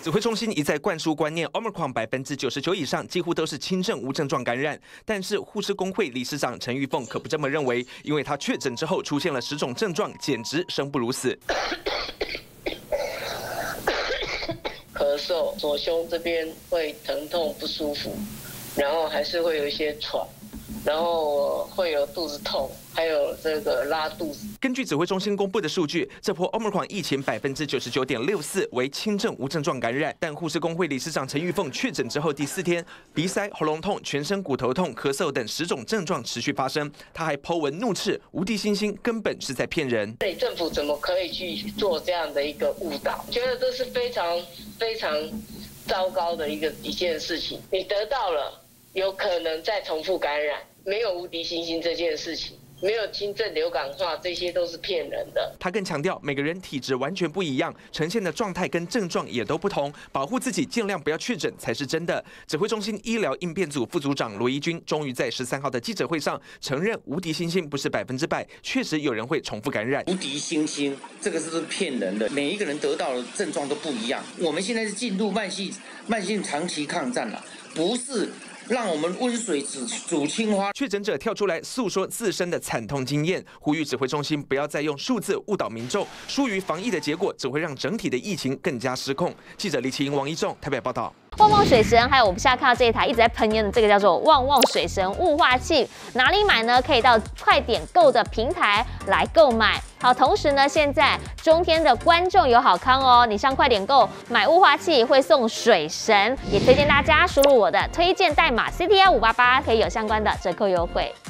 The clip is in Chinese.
指挥中心一再灌输观念 ，Omicron 99%以上几乎都是轻症无症状感染。但是护士工会理事长陈玉凤可不这么认为，因为她确诊之后出现了10种症状，简直生不如死。 咳嗽，左胸这边会疼痛不舒服，然后还是会有一些喘，然后会有肚子痛，还有这个拉肚子。 根据指挥中心公布的数据，这波 Omicron 疫情99.64%为轻症无症状感染，但护士工会理事长陈玉凤确诊之后第4天，鼻塞、喉咙痛、全身骨头痛、咳嗽等10种症状持续发生。他还po文怒斥无敌星星根本是在骗人。 政府怎么可以去做这样的一个误导？觉得这是非常糟糕的一件事情。你得到了，有可能再重复感染，没有无敌星星这件事情。没有轻症流感化，这些都是骗人的。 他更强调，每个人体质完全不一样，呈现的状态跟症状也都不同，保护自己，尽量不要确诊才是真的。指挥中心医疗应变组副组长罗怡君终于在13号的记者会上承认，无敌星星不是100%，确实有人会重复感染。 无敌星星这个是骗人的，每一个人得到的症状都不一样。我们现在是进入慢性长期抗战了，不是。让我们温水煮青蛙。 确诊者跳出来诉说自身的惨痛经验，呼吁指挥中心不要再用数字误导民众，疏于防疫的结果只会让整体的疫情更加失控。记者李奇英、王一仲台北报道。 旺旺水神，还有我们现在看到这一台一直在喷烟的这个叫做旺旺水神雾化器，哪里买呢？可以到快点购的平台来购买。好，同时呢，现在中天的观众有好康哦，你上快点购买雾化器会送水神，也推荐大家输入我的推荐代码 CTR588，可以有相关的折扣优惠。